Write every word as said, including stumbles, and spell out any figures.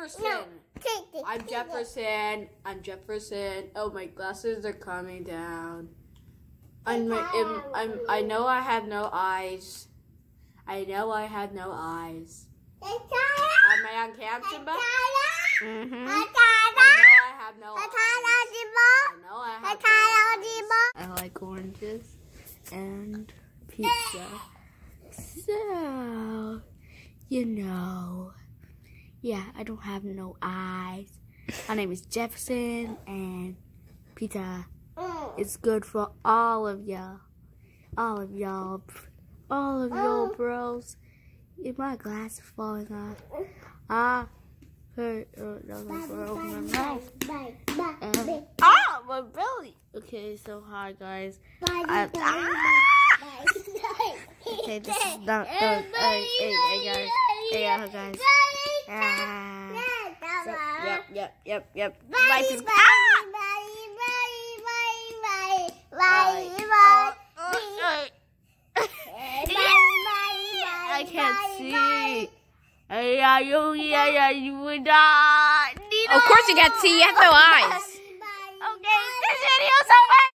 Jefferson. No. I'm Jefferson. I'm Jefferson. Oh, my glasses are coming down. I'm, I'm, I'm, I know I have no eyes. I know I have no eyes. Am I on camera, Simba? Mm-hmm. I know I have no eyes. I know I have no eyes. I like oranges and pizza. So, you know, yeah, I don't have no eyes. My name is Jefferson, and pizza is good for all of y'all. All of y'all. All of y'all bros. My glass is falling off. Ah, hurt. Oh, no, no, my mouth. Um, ah, my belly. Okay, so hi guys. I, ah! Okay, this is not. Uh, hey, hey, hey guys. Hey guys. Ah. So, yep, yep, yep, yep. Life is. Ah! I can't see. Of course you can't see. You have no eyes. Okay, this video's over.